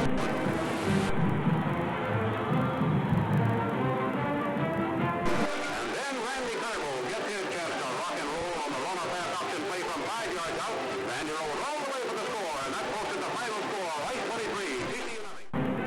then Randy Kerbow gets his chance to rock and roll on the run-up pass option play from 5 yards out. Randy rolls all the way for the score, and that posted the final score, right 23, TCU nothing.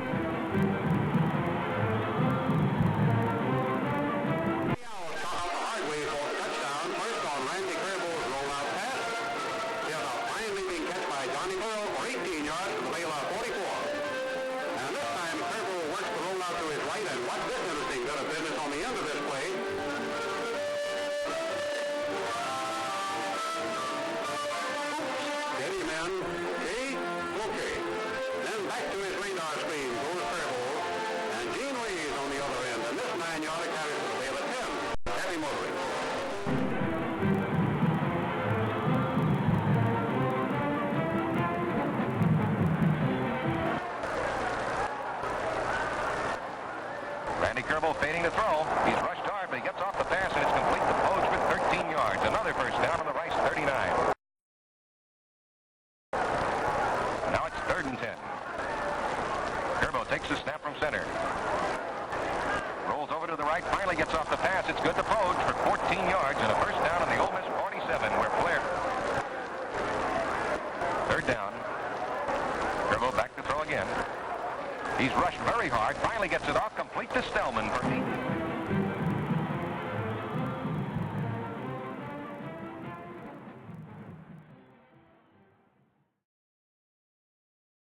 Randy Kerbow fading the throw. He's rushed hard, but he gets off the pass, and it's complete to Poge for 13 yards. Another first down on the Rice 39. Now it's 3rd and 10. Kerbow takes the snap from center. Rolls over to the right, finally gets off the pass. It's good to Poge for 14 yards and a first down on the Ole Miss 47, where Flair. 3rd down. Kerbow back to throw again. He's rushed very hard, finally gets it off, complete to Stellman for 8.